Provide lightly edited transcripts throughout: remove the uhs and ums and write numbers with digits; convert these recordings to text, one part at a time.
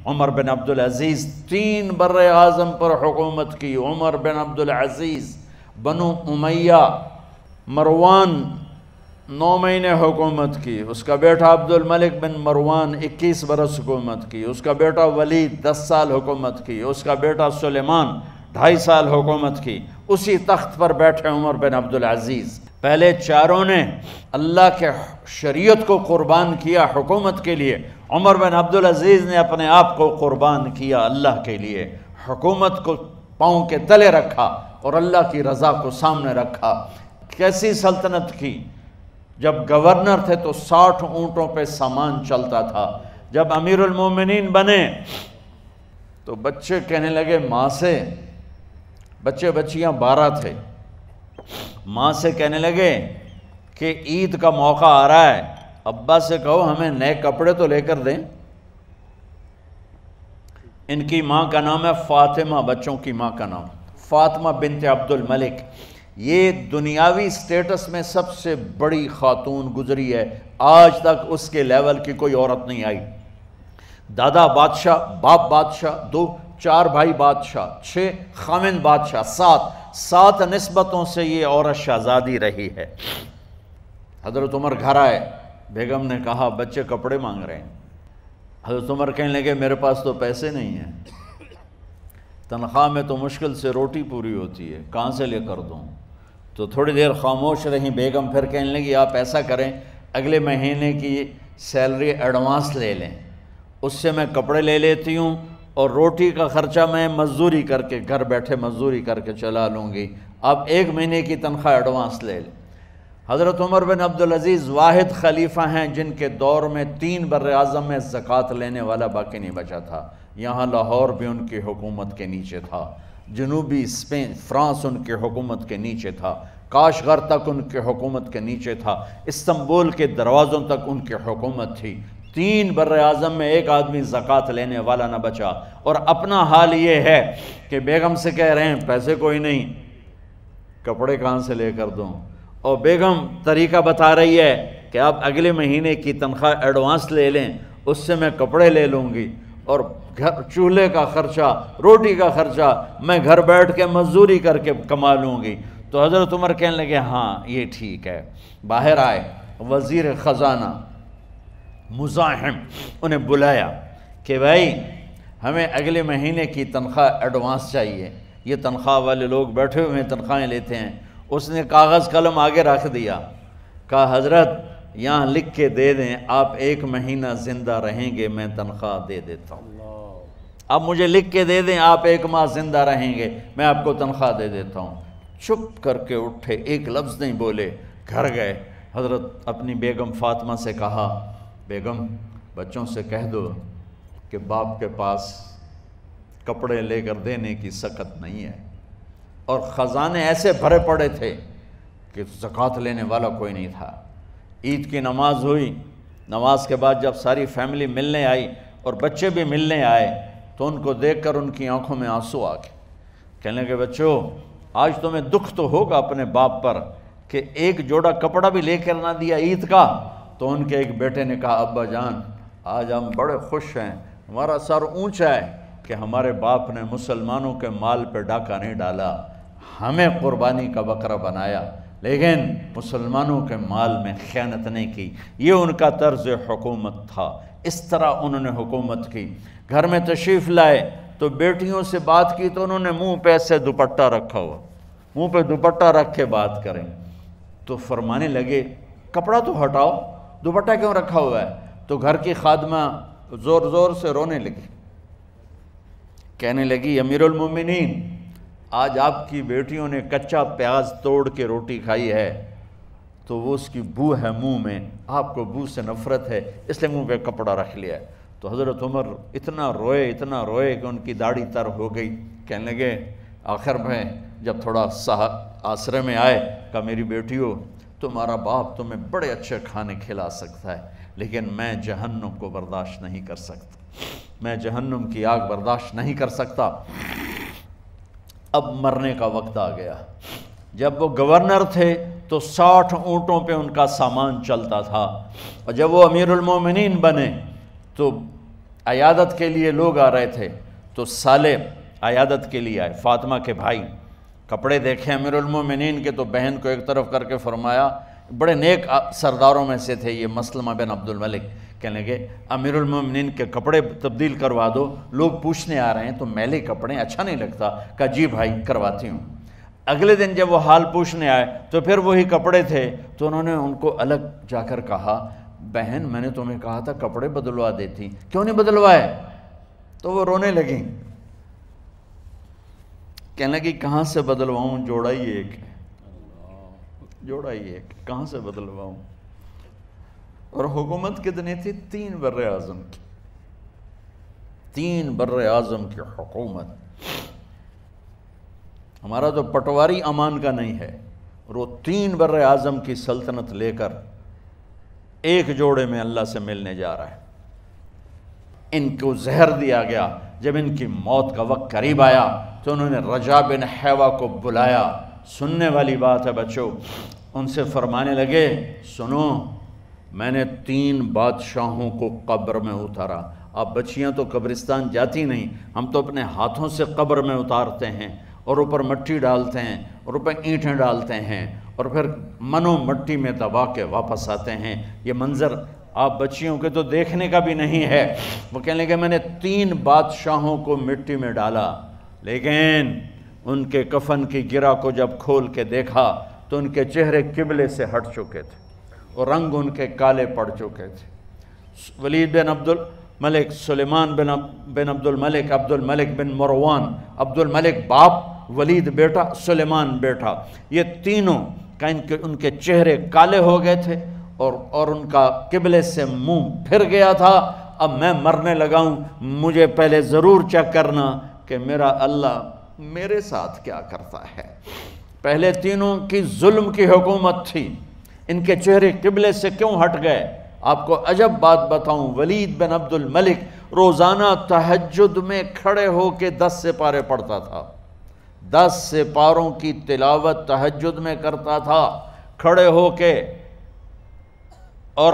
عمر بن عبدالعزیز 3 بر اعظم پر حکومت کی. عمر بن عبدالعزیز، بنو امیہ، مروان 9 مہینے حکومت کی. اس کا بیٹا عبد الملک بن مروان 21 برس حکومت کی. اس کا بیٹا ولید 10 سال حکومت کی. اس کا بیٹا سلیمان 2.5 سال حکومت کی. اسی تخت پر بیٹھے عمر بن عبدالعزیز. پہلے چاروں نے اللہ کے شریعت کو قربان کیا حکومت کے لیے. عمر بن عبدالعزیز نے اپنے آپ کو قربان کیا اللہ کے لیے. حکومت کو پاؤں کے تلے رکھا اور اللہ کی رضا کو سامنے رکھا. کیسی سلطنت کی؟ جب گورنر تھے تو 60 اونٹوں پہ سامان چلتا تھا. جب امیر المومنین بنے تو بچے کہنے لگے ماں سے، بچے بچیاں 12 تھے، ماں سے کہنے لگے کہ عید کا موقع آ رہا ہے، ابا سے کہو ہمیں نئے کپڑے تو لے کر دیں. ان کی ماں کا نام ہے فاطمہ، بچوں کی ماں کا نام فاطمہ بنت عبد الملک. یہ دنیاوی سٹیٹس میں سب سے بڑی خاتون گزری ہے. آج تک اس کے لیول کی کوئی عورت نہیں آئی. دادا بادشاہ، باپ بادشاہ، 4 بھائی بادشاہ، 6 خامند بادشاہ، 7 نسبتوں سے یہ عورت شہزادی رہی ہے. حضرت عمر گھر آئے، بیگم نے کہا بچے کپڑے مانگ رہے ہیں. حضرت عمر کہنے لگے میرے پاس تو پیسے نہیں ہیں، تنخواہ میں تو مشکل سے روٹی پوری ہوتی ہے، کہاں سے لے کر دوں؟ تو تھوڑی دیر خاموش رہیں بیگم. پھر کہنے لگی آپ ایسا کریں، اگلے مہینے کی سیلری ایڈوانس لے لیں، اس سے میں کپڑے لے لیتی ہوں اور روٹی کا خرچہ میں مزدوری کر کے گھر بیٹھے مزدوری کر کے چلا لوں گی، آپ 1 مہینے کی تنخواہ ایڈوانس لے لیں. حضرت عمر بن عبدالعزیز واحد خلیفہ ہیں جن کے دور میں 3 بر اعظم میں زکوٰۃ لینے والا باقی نہیں بچا تھا. یہاں لاہور بھی ان کی حکومت کے نیچے تھا، جنوبی اسپین فرانس ان کے حکومت کے نیچے تھا، کاشغر تک ان کے حکومت کے نیچے تھا، استنبول کے دروازوں تک ان کی حکومت تھی. 3 بر اعظم میں ایک آدمی زکوٰۃ لینے والا نہ بچا. اور اپنا حال یہ ہے کہ بیگم سے کہہ رہے ہیں پیسے کوئی نہیں، کپڑے کہاں سے لے کر دوں؟ اور بیگم طریقہ بتا رہی ہے کہ آپ اگلے مہینے کی تنخواہ ایڈوانس لے لیں، اس سے میں کپڑے لے لوں گی اور چولہے کا خرچہ، روٹی کا خرچہ میں گھر بیٹھ کے مزدوری کر کے کما لوں گی. تو حضرت عمر کہنے لگے ہاں یہ ٹھیک ہے. باہر آئے وزیر خزانہ مزاحم، انہیں بلایا کہ بھائی ہمیں اگلے مہینے کی تنخواہ ایڈوانس چاہیے. یہ تنخواہ والے لوگ بیٹھے ہوئے ہیں، تنخواہیں لیتے ہیں. اس نے کاغذ قلم آگے رکھ دیا، کہا حضرت یہاں لکھ کے دے دیں آپ 1 مہینہ زندہ رہیں گے میں تنخواہ دے دیتا ہوں. اب مجھے لکھ کے دے دیں آپ 1 ماہ زندہ رہیں گے میں آپ کو تنخواہ دے دیتا ہوں. چپ کر کے اٹھے، ایک لفظ نہیں بولے، گھر گئے. حضرت اپنی بیگم فاطمہ سے کہا بیگم بچوں سے کہہ دو کہ باپ کے پاس کپڑے لے کر دینے کی سکت نہیں ہے. اور خزانے ایسے بھرے پڑے تھے کہ زکوٰۃ لینے والا کوئی نہیں تھا. عید کی نماز ہوئی، نماز کے بعد جب ساری فیملی ملنے آئی اور بچے بھی ملنے آئے تو ان کو دیکھ کر ان کی آنکھوں میں آنسو آ گئے. کہنے لگے بچوں آج تمہیں دکھ تو ہوگا اپنے باپ پر کہ ایک جوڑا کپڑا بھی لے کر نہ دیا عید کا. تو ان کے ایک بیٹے نے کہا ابا جان آج ہم بڑے خوش ہیں، ہمارا سر اونچا ہے کہ ہمارے باپ نے مسلمانوں کے مال پہ ڈاکہ نہیں ڈالا، ہمیں قربانی کا بکرا بنایا لیکن مسلمانوں کے مال میں خیانت نہیں کی. یہ ان کا طرز حکومت تھا، اس طرح انہوں نے حکومت کی. گھر میں تشریف لائے تو بیٹیوں سے بات کی تو انہوں نے منہ پہ ایسے دوپٹہ رکھا ہوا، منہ پہ دوپٹہ رکھ کے بات کریں. تو فرمانے لگے کپڑا تو ہٹاؤ، دوپٹہ کیوں رکھا ہوا ہے؟ تو گھر کی خادمہ زور زور سے رونے لگی، کہنے لگی امیر المومنین آج آپ کی بیٹیوں نے کچا پیاز توڑ کے روٹی کھائی ہے تو وہ اس کی بو ہے منہ میں، آپ کو بو سے نفرت ہے اس لیے منہ پہ کپڑا رکھ لیا ہے. تو حضرت عمر اتنا روئے کہ ان کی داڑھی تر ہو گئی. کہنے لگے آخر میں جب تھوڑا آسرے میں آئے کہا میری بیٹیوں تمہارا باپ تمہیں بڑے اچھے کھانے کھلا سکتا ہے لیکن میں جہنم کو برداشت نہیں کر سکتا، میں جہنم کی آگ برداشت نہیں کر سکتا. اب مرنے کا وقت آ گیا. جب وہ گورنر تھے تو 60 اونٹوں پہ ان کا سامان چلتا تھا، اور جب وہ امیر المومنین بنے تو عیادت کے لیے لوگ آ رہے تھے، تو صالح عیادت کے لیے آئے، فاطمہ کے بھائی، کپڑے دیکھے امیر المومنین کے، تو بہن کو ایک طرف کر کے فرمایا، بڑے نیک سرداروں میں سے تھے یہ مسلمہ بن عبد الملک، کہنے لگے امیر المومنین کے کپڑے تبدیل کروا دو، لوگ پوچھنے آ رہے ہیں تو میلے کپڑے اچھا نہیں لگتا، کہا جی بھائی کرواتی ہوں۔ اگلے دن جب وہ حال پوچھنے آئے تو پھر وہی کپڑے تھے، تو انہوں نے ان کو الگ جا کر کہا، بہن میں نے تمہیں کہا تھا کپڑے بدلوا دیتی، کیوں نہیں بدلوائے؟ تو وہ رونے لگیں، کہنے لگی کہاں سے بدلواؤں، جوڑا ہی ایک ہے، جوڑا ہی ایک، کہاں سے بدلواؤں؟ اور حکومت کتنی تھی؟ 3 بر اعظم کی، 3 بر اعظم کی حکومت۔ ہمارا تو پٹواری امان کا نہیں ہے، اور وہ 3 بر اعظم کی سلطنت لے کر ایک جوڑے میں اللہ سے ملنے جا رہا ہے۔ ان کو زہر دیا گیا، جب ان کی موت کا وقت قریب آیا تو انہوں نے رجا بن حیوہ کو بلایا، سننے والی بات ہے بچوں، ان سے فرمانے لگے سنو، میں نے 3 بادشاہوں کو قبر میں اتارا۔ اب بچیاں تو قبرستان جاتی نہیں، ہم تو اپنے ہاتھوں سے قبر میں اتارتے ہیں، اور اوپر مٹی ڈالتے ہیں، اور اوپر اینٹیں ڈالتے ہیں، اور پھر منو مٹی میں دبا کے واپس آتے ہیں۔ یہ منظر آپ بچیوں کے تو دیکھنے کا بھی نہیں ہے۔ وہ کہنے لگے میں نے 3 بادشاہوں کو مٹی میں ڈالا، لیکن ان کے کفن کی گرہ کو جب کھول کے دیکھا تو ان کے چہرے قبلے سے ہٹ چکے تھے، اور رنگ ان کے کالے پڑ چکے تھے۔ ولید بن عبد الملک، سلیمان بن عبد الملک، عبد الملک بن مروان، عبد الملک باپ، ولید بیٹا، سلیمان بیٹا، یہ تینوں کا ان کے چہرے کالے ہو گئے تھے، اور ان کا قبلے سے منہ پھر گیا تھا۔ اب میں مرنے لگا ہوں، مجھے پہلے ضرور چیک کرنا کہ میرا اللہ میرے ساتھ کیا کرتا ہے۔ پہلے تینوں کی ظلم کی حکومت تھی، ان کے چہرے قبلے سے کیوں ہٹ گئے؟ آپ کو عجب بات بتاؤں، ولید بن عبد الملک روزانہ تہجد میں کھڑے ہو کے 10 سپارے پڑھتا تھا، 10 سپاروں کی تلاوت تہجد میں کرتا تھا کھڑے ہو کے، اور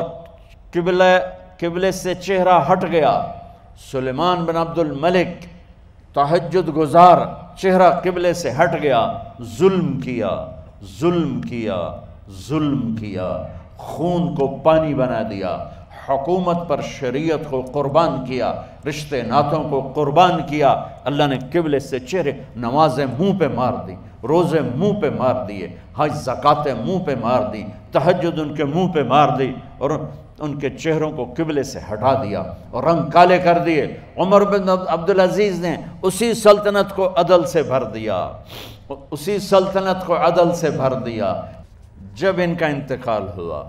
قبلے سے چہرہ ہٹ گیا۔ سلیمان بن عبد الملک تہجد گزار، چہرہ قبلے سے ہٹ گیا، ظلم کیا، ظلم کیا، ظلم کیا، خون کو پانی بنا دیا، حکومت پر شریعت کو قربان کیا، رشتے ناتوں کو قربان کیا۔ اللہ نے قبلے سے چہرے، نمازیں منہ پہ مار دی، روزے منہ پہ مار دیے، حج زکاتیں منہ پہ مار دی، تہجد ان کے منہ پہ مار دی، اور ان کے چہروں کو قبلے سے ہٹا دیا اور رنگ کالے کر دیے۔ عمر بن عبدالعزیز نے اسی سلطنت کو عدل سے بھر دیا، اسی سلطنت کو عدل سے بھر دیا۔ جب ان کا انتقال ہوا،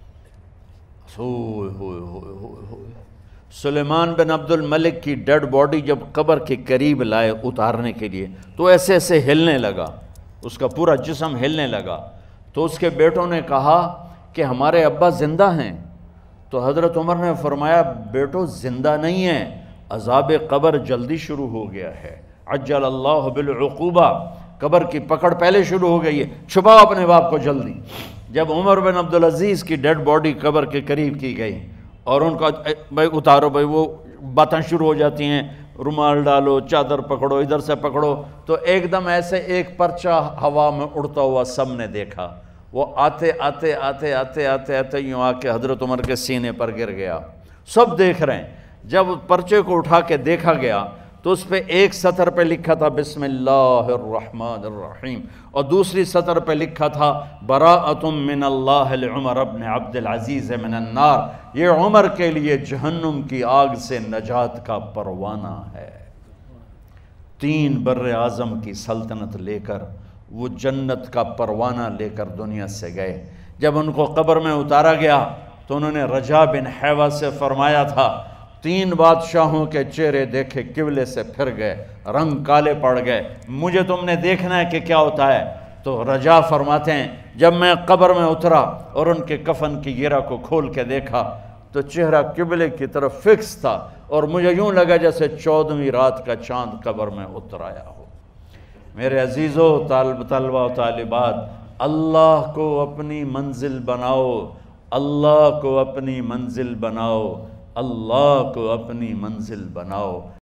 سلیمان بن عبد الملک کی ڈیڈ باڈی جب قبر کے قریب لائے اتارنے کے لیے، تو ایسے ایسے ہلنے لگا، اس کا پورا جسم ہلنے لگا۔ تو اس کے بیٹوں نے کہا کہ ہمارے ابا زندہ ہیں، تو حضرت عمر نے فرمایا بیٹو زندہ نہیں ہیں، عذاب قبر جلدی شروع ہو گیا ہے، عجل اللہ بالعقوبہ، قبر کی پکڑ پہلے شروع ہو گئی ہے، چھپاؤ اپنے باپ کو جلدی۔ جب عمر بن عبدالعزیز کی ڈیڈ باڈی قبر کے قریب کی گئی اور ان کا بھائی اتارو، بھائی وہ باتیں شروع ہو جاتی ہیں، رومال ڈالو، چادر پکڑو، ادھر سے پکڑو، تو ایک دم ایسے ایک پرچہ ہوا میں اڑتا ہوا سب نے دیکھا، وہ آتے آتے آتے آتے آتے آتے یوں آ کے حضرت عمر کے سینے پر گر گیا۔ سب دیکھ رہے ہیں۔ جب پرچے کو اٹھا کے دیکھا گیا تو اس پہ ایک سطر پہ لکھا تھا بسم اللہ الرحمن الرحیم، اور دوسری سطر پہ لکھا تھا براءۃ من اللہ لعمر بن عبد العزیز من النار، یہ عمر کے لیے جہنم کی آگ سے نجات کا پروانہ ہے۔ 3 بر اعظم کی سلطنت لے کر وہ جنت کا پروانہ لے کر دنیا سے گئے۔ جب ان کو قبر میں اتارا گیا تو انہوں نے رجا بن حیوہ سے فرمایا تھا 3 بادشاہوں کے چہرے دیکھے قبلے سے پھر گئے، رنگ کالے پڑ گئے، مجھے تم نے دیکھنا ہے کہ کیا ہوتا ہے۔ تو رجا فرماتے ہیں جب میں قبر میں اترا اور ان کے کفن کی گرہ کو کھول کے دیکھا تو چہرہ قبلے کی طرف فکس تھا، اور مجھے یوں لگا جیسے 14ویں رات کا چاند قبر میں اتر آیا ہو۔ میرے عزیزو، طلبہ و طالبات، اللہ کو اپنی منزل بناؤ، اللہ کو اپنی منزل بناؤ، اللہ کو اپنی منزل بناؤ۔